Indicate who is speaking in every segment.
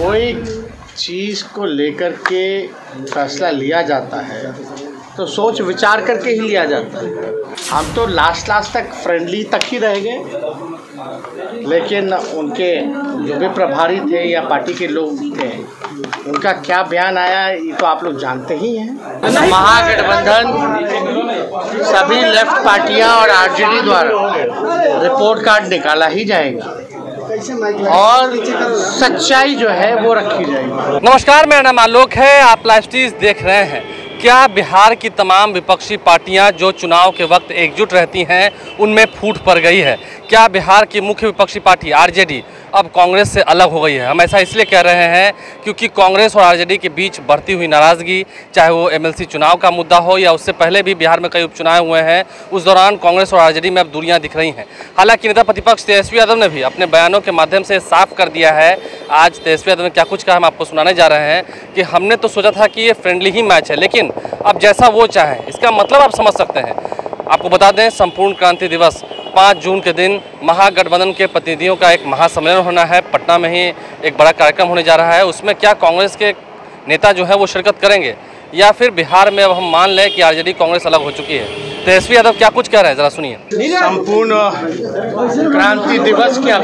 Speaker 1: कोई चीज़ को लेकर के फैसला लिया जाता है तो सोच विचार करके ही लिया जाता है। हम तो लास्ट तक फ्रेंडली तक ही रह गए, लेकिन उनके जो भी प्रभारी थे या पार्टी के लोग थे, उनका क्या बयान आया ये तो आप लोग जानते ही हैं। महागठबंधन सभी लेफ्ट पार्टियां और आरजेडी द्वारा रिपोर्ट कार्ड निकाला ही जाएगा और सच्चाई जो है वो रखी जाएगी।
Speaker 2: नमस्कार, मेरा नाम आलोक है, आप लाइव स्ट्रीम देख रहे हैं। क्या बिहार की तमाम विपक्षी पार्टियां जो चुनाव के वक्त एकजुट रहती हैं उनमें फूट पड़ गई है? क्या बिहार की मुख्य विपक्षी पार्टी आरजेडी अब कांग्रेस से अलग हो गई है? हम ऐसा इसलिए कह रहे हैं क्योंकि कांग्रेस और आरजेडी के बीच बढ़ती हुई नाराज़गी, चाहे वो एमएलसी चुनाव का मुद्दा हो या उससे पहले भी बिहार में कई उपचुनाव हुए हैं, उस दौरान कांग्रेस और आरजेडी में अब दूरियां दिख रही हैं। हालांकि नेता प्रतिपक्ष तेजस्वी यादव ने भी अपने बयानों के माध्यम से साफ कर दिया है। आज तेजस्वी यादव ने क्या कुछ कहा हम आपको सुनाने जा रहे हैं कि हमने तो सोचा था कि ये फ्रेंडली ही मैच है, लेकिन अब जैसा वो चाहे, इसका मतलब आप समझ सकते हैं। आपको बता दें, संपूर्ण क्रांति दिवस 5 जून के दिन महागठबंधन के प्रतिनिधियों का एक महासम्मेलन होना है। पटना में ही एक बड़ा कार्यक्रम होने जा रहा है। उसमें क्या कांग्रेस के नेता जो है वो शिरकत करेंगे या फिर बिहार में अब हम मान लें कि आरजेडी कांग्रेस अलग हो चुकी है? तेजस्वी यादव क्या कुछ कह रहे हैं, जरा सुनिए।
Speaker 1: संपूर्ण क्रांति दिवस के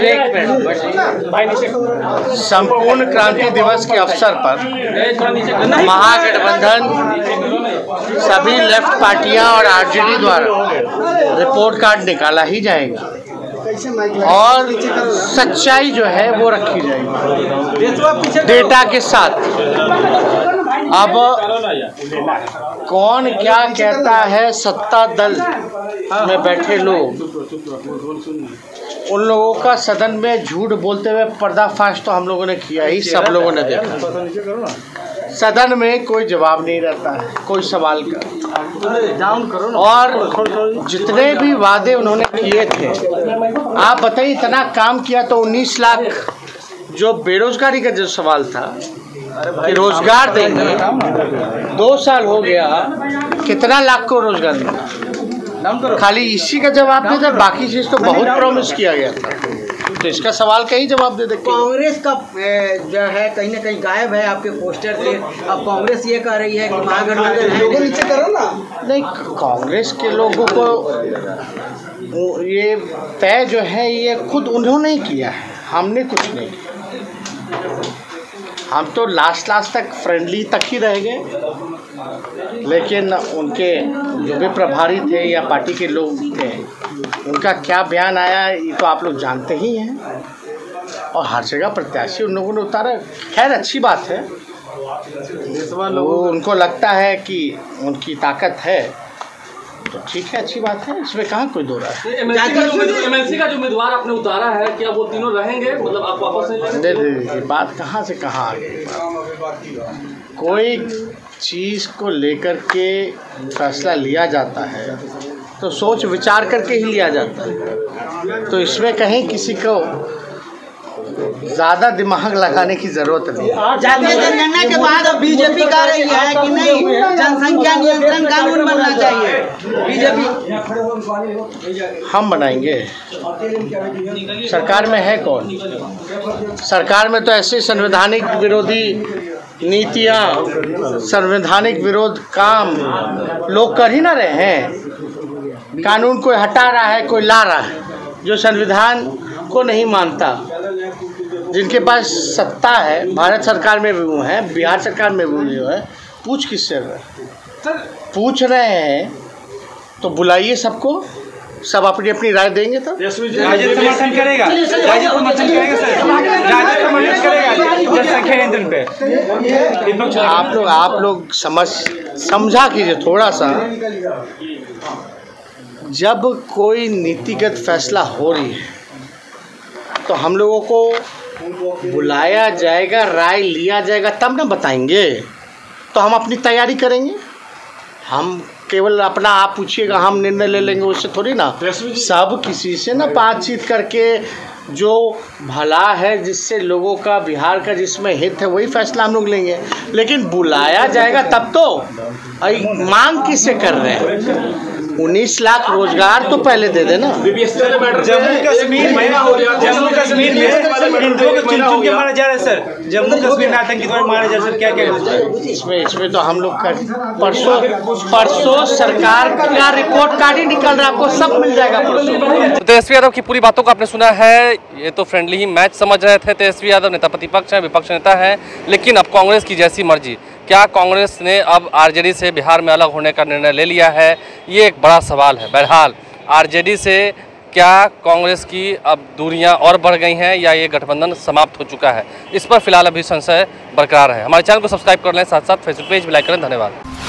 Speaker 1: अवसर पर महागठबंधन सभी लेफ्ट पार्टियां और आरजेडी द्वारा रिपोर्ट कार्ड निकाला ही जाएगा और सच्चाई जो है वो रखी जाएगी डेटा के साथ। अब कौन क्या कहता है, सत्ता दल में बैठे लोग, उन लोगों का सदन में झूठ बोलते हुए पर्दाफाश तो हम लोगों ने किया ही, सब लोगों ने देखा। सदन में कोई जवाब नहीं रहता है, कोई सवाल का, और जितने भी वादे उन्होंने किए थे, आप बताइए, इतना काम किया तो 19 लाख जो बेरोजगारी का जो सवाल था कि रोजगार देंगे, 2 साल हो गया, कितना लाख को रोजगार देंगे? खाली इसी का जवाब दे दे, बाकी चीज तो बहुत प्रॉमिस किया गया था, तो इसका सवाल का ही जवाब दे दे।
Speaker 3: कांग्रेस का जो है कहीं ना कहीं गायब है आपके पोस्टर से। अब कांग्रेस ये कह रही है कि महागठबंधन है, नीचे करो ना। नहीं, कांग्रेस के लोगों को ये तय जो है ये खुद उन्होंने ही किया है, हमने कुछ नहीं किया। हम तो लास्ट तक फ्रेंडली तक ही रह गए, लेकिन उनके जो भी प्रभारी थे या पार्टी के लोग थे, उनका क्या बयान आया ये तो आप लोग जानते ही हैं। और हर जगह प्रत्याशी उन लोगों ने उतारा, खैर अच्छी बात है। वो उनको लगता है कि उनकी ताकत है तो ठीक है, अच्छी बात है, इसमें कहाँ कोई दो रहा है।
Speaker 2: एमएलसी का जो उम्मीदवार आपने उतारा है, क्या वो तीनों रहेंगे? मतलब आप वापस
Speaker 1: नहीं, बात कहाँ से कहाँ आ गई। कोई चीज़ को लेकर के फैसला लिया जाता है तो सोच विचार करके ही लिया जाता है, तो इसमें कहीं किसी को ज़्यादा दिमाग लगाने की जरूरत नहीं।
Speaker 3: जातीय जनगणना के बाद अब बीजेपी कह रही है कि नहीं, जनसंख्या नियंत्रण कानून बनना चाहिए। बीजेपी
Speaker 1: हम बनाएंगे, सरकार में है कौन? सरकार में तो ऐसे संवैधानिक विरोधी नीतियां, संवैधानिक विरोध काम लोग कर ही ना रहे हैं। कानून कोई हटा रहा है, कोई ला रहा है, जो संविधान को नहीं मानता, जिनके पास सत्ता है, भारत सरकार में भी वो है, बिहार सरकार में भी वो है, पूछ किससे रहे? पूछ रहे हैं तो बुलाइए सबको, सब अपनी अपनी राय देंगे। तो
Speaker 4: समर्थन करेगा,
Speaker 1: आप लोग समझा कीजिए थोड़ा सा। जब कोई नीतिगत फैसला हो रही है तो हम लोगों को बुलाया जाएगा, राय लिया जाएगा, तब ना बताएंगे। तो हम अपनी तैयारी करेंगे, हम केवल अपना आप पूछिएगा हम निर्णय ले लेंगे, उससे थोड़ी ना। सब किसी से ना बातचीत करके जो भला है, जिससे लोगों का, बिहार का जिसमें हित है, वही फैसला हम लोग लेंगे। लेकिन बुलाया जाएगा तब तो, मांग किससे कर रहे हैं?
Speaker 3: 19 लाख रोजगार तो पहले दे देना।
Speaker 4: जम्मू कश्मीर में हिंदुओं को चुन चुन के मारा जा रहा है सर। जम्मू कश्मीर में आतंकी द्वारा मारा जा रहा है सर, क्या क्या
Speaker 3: इसमें तो हम लोग का परसों सरकार का रिपोर्ट कार्ड ही निकल रहा है, आपको सब मिल जाएगा परसों।
Speaker 2: तेजस्वी यादव की पूरी बातों को आपने सुना है। ये तो फ्रेंडली ही मैच समझ रहे थे तेजस्वी यादव, नेता प्रतिपक्ष हैं, विपक्ष नेता है, लेकिन अब कांग्रेस की जैसी मर्जी। क्या कांग्रेस ने अब आरजेडी से बिहार में अलग होने का निर्णय ले लिया है, ये एक बड़ा सवाल है। बहरहाल आरजेडी से क्या कांग्रेस की अब दूरियां और बढ़ गई हैं या ये गठबंधन समाप्त हो चुका है, इस पर फिलहाल अभी संशय बरकरार है। हमारे चैनल को सब्सक्राइब कर लें, साथ साथ फेसबुक पेज भी लाइक करें। धन्यवाद।